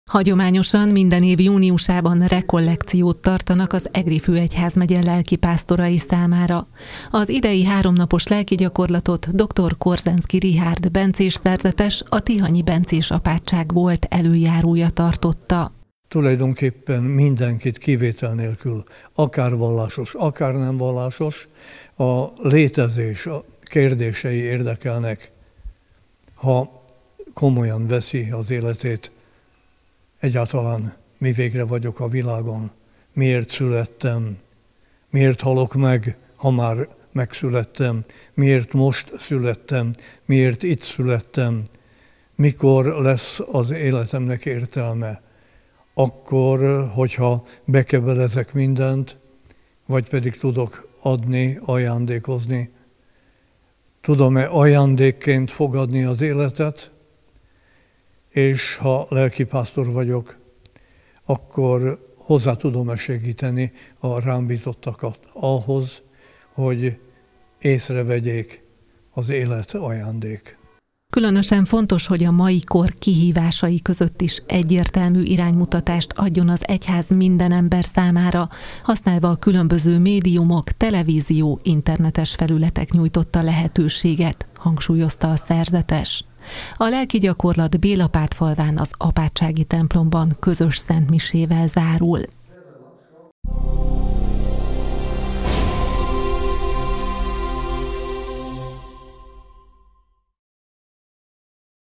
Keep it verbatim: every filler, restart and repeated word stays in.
Hagyományosan minden év júniusában rekollekciót tartanak az Egri főegyházmegye lelkipásztorai számára. Az idei háromnapos lelkigyakorlatot dr. Korzenszky Richárd bencés szerzetes, a tihanyi bencés apátság volt előjárója tartotta. Tulajdonképpen mindenkit kivétel nélkül, akár vallásos, akár nem vallásos, a létezés a kérdései érdekelnek, ha komolyan veszi az életét. Egyáltalán mi végre vagyok a világon, miért születtem, miért halok meg, ha már megszülettem, miért most születtem, miért itt születtem, mikor lesz az életemnek értelme. Akkor, hogyha bekebelezek mindent, vagy pedig tudok adni, ajándékozni, tudom-e ajándékként fogadni az életet, és ha lelkipásztor vagyok, akkor hozzá tudom-e segíteni a rám bízottakat ahhoz, hogy észrevegyék az élet ajándék. Különösen fontos, hogy a mai kor kihívásai között is egyértelmű iránymutatást adjon az egyház minden ember számára, használva a különböző médiumok, televízió, internetes felületek nyújtotta lehetőséget, hangsúlyozta a szerzetes. A lelkigyakorlat Bélapátfalván az apátsági templomban közös szentmisével zárul.